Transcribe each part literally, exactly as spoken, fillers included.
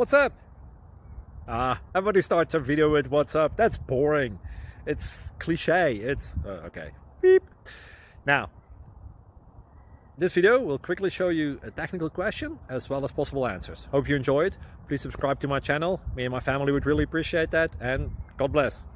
What's up? Ah, everybody starts a video with what's up. That's boring. It's cliche. It's uh, okay. Beep. Now, this video will quickly show you a technical question as well as possible answers. Hope you enjoyed. Please subscribe to my channel. Me and my family would really appreciate that, and God bless.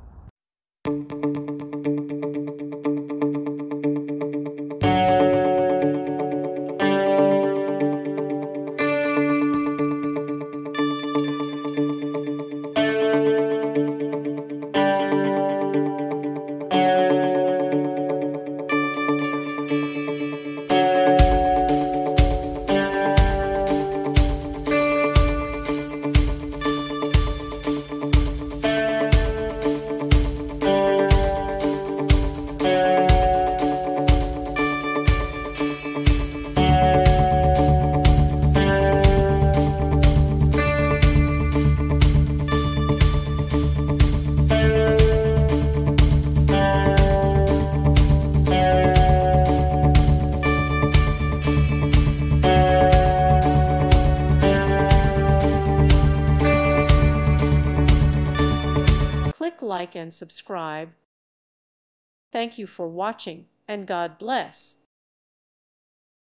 Click like and subscribe. Thank you for watching, and God bless.